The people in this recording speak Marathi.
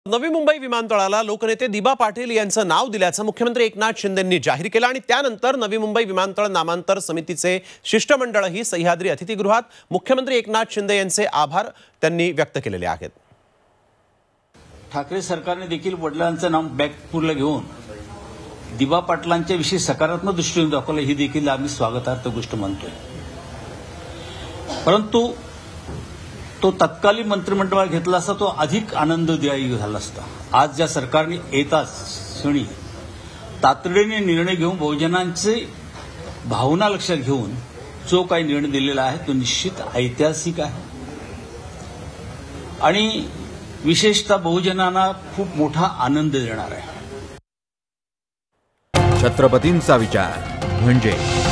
नवी मुंबई विमानतळाला लोकनेते दिबा पाटील यांचं नाव दिल्याचं मुख्यमंत्री एकनाथ शिंदेंनी जाहीर केलं आणि त्यानंतर नवी मुंबई विमानतळ नामांतर समितीचे शिष्टमंडळही सह्याद्री अतिथीगृहात मुख्यमंत्री एकनाथ शिंदे यांचे आभार त्यांनी व्यक्त केलेले आहेत। ठाकरे सरकारने देखील वडिलांचं नाव बॅकपूरला घेऊन दिबा पाटलांच्या विषयी सकारात्मक दृष्टीने दाखवलं, ही देखील आम्ही स्वागतार्थ गोष्ट मानतोय। परंतु तो तत्कालीन मंत्रिमंडळात घेतला असता तो अधिक आनंददायी झाला असता। आज ज्या सरकारने येताच क्षणी तातडीने निर्णय घेऊन बहुजनांचे भावना लक्षात घेऊन जो काही निर्णय दिलेला आहे तो निश्चित ऐतिहासिक आहे आणि विशेषतः बहुजनांना खूप मोठा आनंद देणार आहे। छत्रपतींचा विचार म्हणजे